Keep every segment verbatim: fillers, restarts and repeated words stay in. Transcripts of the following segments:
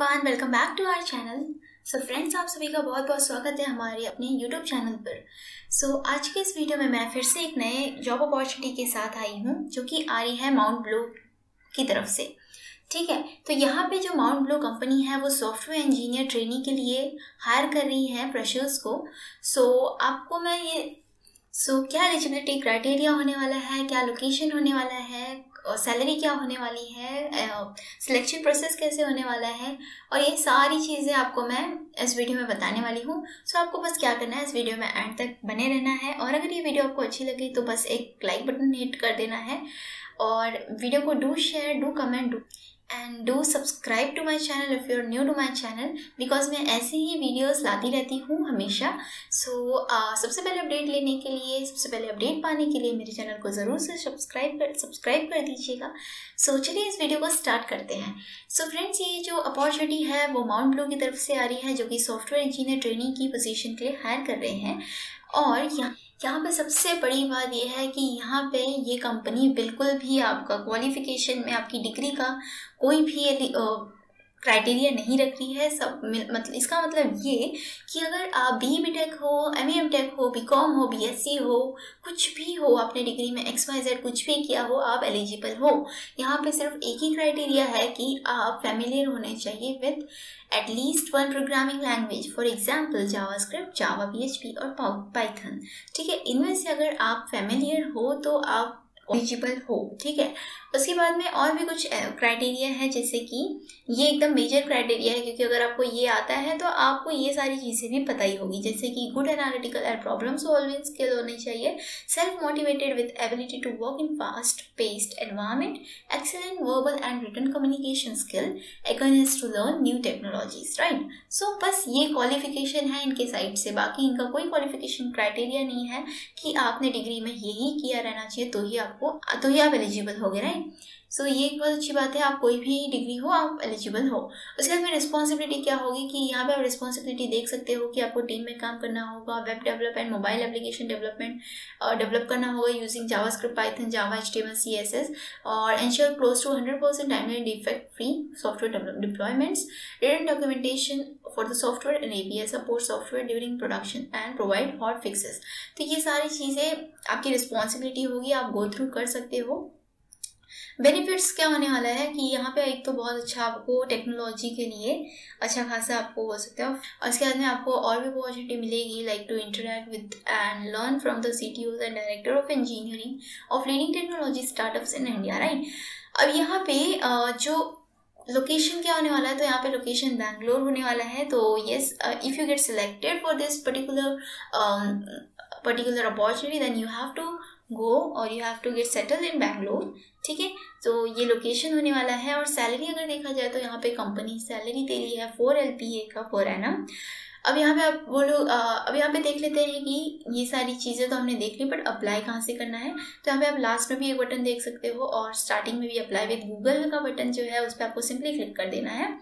Everyone, welcome back to our channel. So friends, आप सभी का बहुत बहुत स्वागत है हमारे अपने यूट्यूब चैनल पर। सो so, आज के इस वीडियो में मैं फिर से एक नए जॉब अपॉर्चुनिटी के साथ आई हूँ जो कि आ रही है माउंट ब्लू की तरफ से। ठीक है, तो यहाँ पे जो माउंट ब्लू कंपनी है वो सॉफ्टवेयर इंजीनियर ट्रेनिंग के लिए हायर कर रही है फ्रेशर्स को। सो so, आपको मैं ये सो so, क्या एलिजिबिलिटी क्राइटेरिया होने वाला है, क्या लोकेशन होने वाला है, सैलरी क्या होने वाली है, सिलेक्शन प्रोसेस कैसे होने वाला है, और ये सारी चीज़ें आपको मैं इस वीडियो में बताने वाली हूँ। सो so, आपको बस क्या करना है, इस वीडियो में एंड तक बने रहना है। और अगर ये वीडियो आपको अच्छी लगी तो बस एक लाइक बटन हिट कर देना है और वीडियो को do share, do comment, do and do subscribe to my channel if you are new to my channel, because मैं ऐसे ही वीडियोस लाती रहती हूँ हमेशा। सो so, uh, सबसे पहले अपडेट लेने के लिए, सबसे पहले अपडेट पाने के लिए मेरे चैनल को ज़रूर से सब्सक्राइब कर सब्सक्राइब कर दीजिएगा। सो so, चलिए इस वीडियो को स्टार्ट करते हैं। सो so, फ्रेंड्स, ये जो अपॉर्चुनिटी है वो माउंट ब्लू की तरफ से आ रही है जो कि सॉफ्टवेयर इंजीनियर ट्रेनिंग की पोजीशन के लिए हायर कर रहे हैं। और यहाँ यहाँ पे सबसे बड़ी बात यह है कि यहाँ पे ये कंपनी बिल्कुल भी आपका क्वालिफिकेशन में आपकी डिग्री का कोई भी क्राइटेरिया नहीं रख रही है। सब मतलब इसका मतलब ये कि अगर आप बी बी टेक हो, एम एम टेक हो, बी कॉम हो, बी एस सी हो, कुछ भी हो, आपने डिग्री में एक्स वाई जेड कुछ भी किया हो, आप एलिजिबल हो। यहाँ पे सिर्फ एक ही क्राइटेरिया है कि आप फैमिलियर होने चाहिए with at least one programming language, for example JavaScript, Java, P H P और पाइथन। ठीक है, इनमें से अगर आप फैमिलियर हो तो आप एलिजिबल हो। ठीक है, उसके बाद में और भी कुछ क्राइटेरिया है, जैसे कि ये एकदम मेजर क्राइटेरिया है क्योंकि अगर आपको ये आता है तो आपको ये सारी चीज़ें भी पता ही होगी, जैसे कि good analytical and problem solving skill होनी चाहिए, self motivated with ability to work in fast paced environment, excellent verbal and written communication skill, eagerness to learn new technologies. Right, so बस ये क्वालिफिकेशन है इनके साइड से, बाकी इनका कोई क्वालिफिकेशन क्राइटेरिया नहीं है कि आपने डिग्री में यही किया रहना चाहिए तो ही आपको तो ही आप एलिजिबल हो गए। राइट, सो so, ये एक बहुत अच्छी बात है, आप कोई भी डिग्री हो आप एलिजिबल हो। उसके बाद में रिस्पॉन्सिबिलिटी क्या होगी कि यहाँ पे आप रिस्पॉन्सिबिलिटी देख सकते हो कि आपको टीम में काम करना होगा, web development, mobile application development develop करना होगा using JavaScript, Python, Java, H T M L, C S S, और ensure close to hundred percent timely defect free software deployments, written documentation for the software and A P I support software during production and provide hot fixes. तो ये सारी चीज़ें आपकी responsibility होगी, आप go through कर सकते हो। बेनिफिट्स क्या होने वाला है कि यहाँ पे एक तो बहुत अच्छा आपको टेक्नोलॉजी के लिए अच्छा खासा आपको हो सकता है, और इसके बाद में आपको और भी अपॉर्चुनिटी मिलेगी like to interact with and learn from the C T Os and director of engineering of leading technology startups in India. Right, अब यहाँ पे जो लोकेशन क्या होने वाला है, तो यहाँ पे लोकेशन बैंगलोर होने वाला है। तो yes, if you get selected for this particular particular opportunity then you have to go और you have to get settle in Bangalore. ठीक है, तो ये लोकेशन होने वाला है। और सैलरी अगर देखा जाए तो यहाँ पे कंपनी सैलरी दे रही है फोर एल पी ए का पर एनम। अब यहाँ पे आप बोलो, अब यहाँ पे देख लेते हैं कि ये सारी चीज़ें तो हमने देख ली, बट अप्लाई कहाँ से करना है। तो यहाँ पे आप लास्ट में भी एक बटन देख सकते हो और स्टार्टिंग में भी अप्लाई विद गूगल का बटन जो है उस पर आपको सिंपली क्लिक कर देना है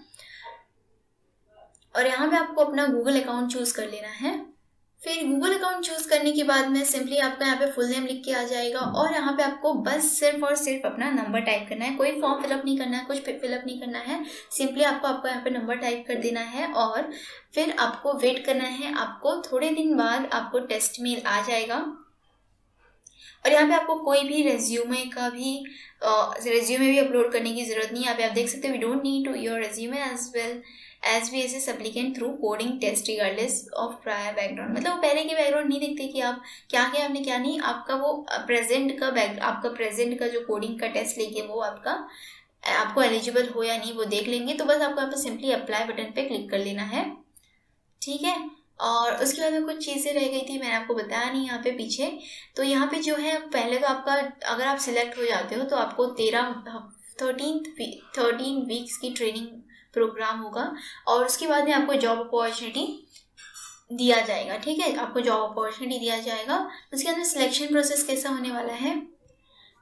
और यहाँ पे आपको अपना गूगल अकाउंट चूज़ कर लेना है। फिर गूगल अकाउंट चूज करने के बाद में सिंपली आपका यहाँ पे फुल नेम लिख के आ जाएगा और यहाँ पे आपको बस सिर्फ और सिर्फ अपना नंबर टाइप करना है, कोई फॉर्म फिलअप नहीं करना है, कुछ फिलअप नहीं करना है, सिंपली आपको आपका यहाँ पे नंबर टाइप कर देना है और फिर आपको वेट करना है। आपको थोड़े दिन बाद आपको टेस्ट मेल आ जाएगा और यहाँ पे आपको कोई भी रेज्यूमे का भी रेज्यूमे भी अपलोड करने की जरूरत नहीं है। आप, आप देख सकते हो, we don't need to your resume as well as we assess applicant through coding test regardless of prior background. मतलब वो पहले के बैकग्राउंड नहीं देखते कि आप क्या क्या आपने क्या नहीं, आपका वो प्रेजेंट का बैक आपका प्रेजेंट का जो कोडिंग का टेस्ट लेके वो आपका आपको एलिजिबल हो या नहीं वो देख लेंगे। तो बस आपको यहाँ पे सिंपली अप्लाई बटन पे क्लिक कर लेना है। ठीक है, और उसके बाद में कुछ चीज़ें रह गई थी, मैंने आपको बताया नहीं यहाँ पे पीछे। तो यहाँ पे जो है पहले तो आपका अगर आप सिलेक्ट हो जाते हो तो आपको तेरह थर्टीन थर्टीन वीक्स की ट्रेनिंग प्रोग्राम होगा और उसके बाद में आपको जॉब अपॉर्चुनिटी दिया जाएगा। ठीक है, आपको जॉब अपॉर्चुनिटी दिया जाएगा। उसके अंदर सिलेक्शन प्रोसेस कैसा होने वाला है,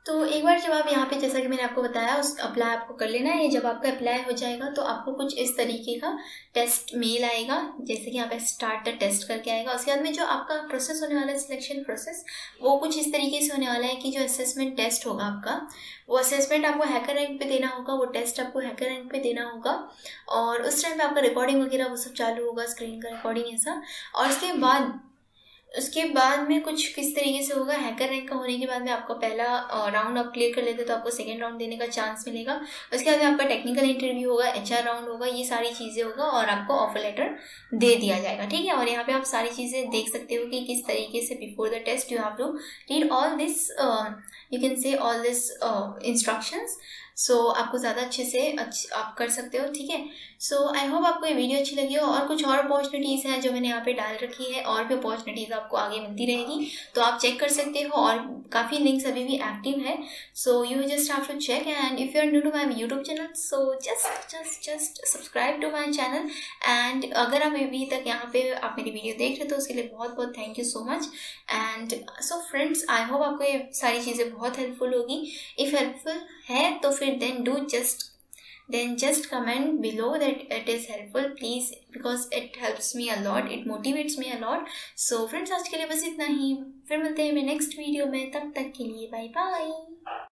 तो एक बार जब आप यहाँ पे, जैसा कि मैंने आपको बताया, उस अप्लाई आपको कर लेना है। जब आपका अप्लाई हो जाएगा तो आपको कुछ इस तरीके का टेस्ट मेल आएगा, जैसे कि यहाँ पे स्टार्ट द टेस्ट करके आएगा। उसके बाद में जो आपका प्रोसेस होने वाला है, सिलेक्शन प्रोसेस, वो कुछ इस तरीके से होने वाला है कि जो असेसमेंट टेस्ट होगा आपका, वो असेसमेंट आपको हैकर रैंक पे देना होगा, वो टेस्ट आपको हैकर रैंक पे देना होगा। और उस टाइम पे आपका रिकॉर्डिंग वगैरह वो सब चालू होगा, स्क्रीन का रिकॉर्डिंग ऐसा। और उसके बाद उसके बाद में कुछ किस तरीके से होगा, हैकर रैंक का होने के बाद में आपका पहला राउंड आप क्लियर कर लेते तो आपको सेकंड राउंड देने का चांस मिलेगा। उसके बाद में आपका टेक्निकल इंटरव्यू होगा, एचआर राउंड होगा, ये सारी चीज़ें होगा और आपको ऑफर लेटर दे दिया जाएगा, ठीक है। और यहाँ पे आप सारी चीज़ें देख सकते हो कि किस तरीके से before the test you have to read all this, you can say all this instructions. So so, आपको ज़्यादा अच्छे से अच्छ, आप कर सकते हो, ठीक है। सो आई होप आपको ये वीडियो अच्छी लगी हो। और कुछ और अपॉर्चुनिटीज़ हैं जो मैंने यहाँ पे डाल रखी है, और भी अपॉर्चुनिटीज़ आपको आगे मिलती रहेगी, तो आप चेक कर सकते हो। और काफ़ी लिंक्स अभी भी एक्टिव है, so you just have to check. And if you are new to my YouTube channel, so just just just subscribe to my channel. And अगर आप अभी तक यहाँ पे आप मेरी वीडियो देख रहे हो तो उसके लिए बहुत बहुत thank you so much. And so friends, I hope आपको ये सारी चीज़ें बहुत हेल्पफुल होगी। इफ़ हेल्पफुल है तो फिर then do just then just comment below that it is helpful please, because it helps me a lot, it motivates me a lot. So friends, आज के लिए बस इतना ही, फिर मिलते हैं मैं नेक्स्ट वीडियो में, तब तक के लिए बाय बाय।